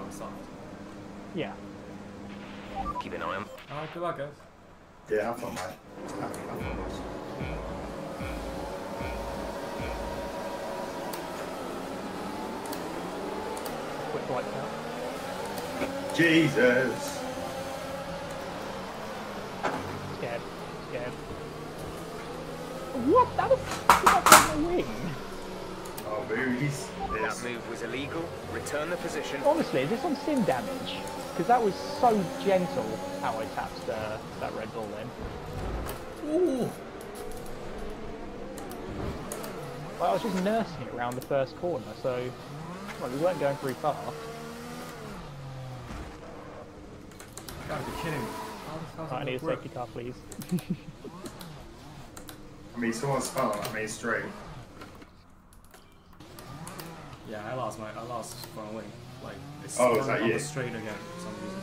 on soft. Yeah. Keep an eye on. Alright, good luck, guys. Yeah, have fun, mate. Have fun. Quick lights out. Jesus! Scared. Scared. What? That was my wing. Oh, boobies. That move was illegal. Return the position. Honestly, is this on sim damage? Because that was so gentle how I tapped that Red Bull then. Ooh! Well, I was just nursing it around the first corner, so well, we weren't going very far. Gotta be kidding me. Right, I need a safety car, please. I mean, someone spun on me straight. Yeah, I lost front wing. Like, it's Oh, is spun that on you? the straight again for some reason.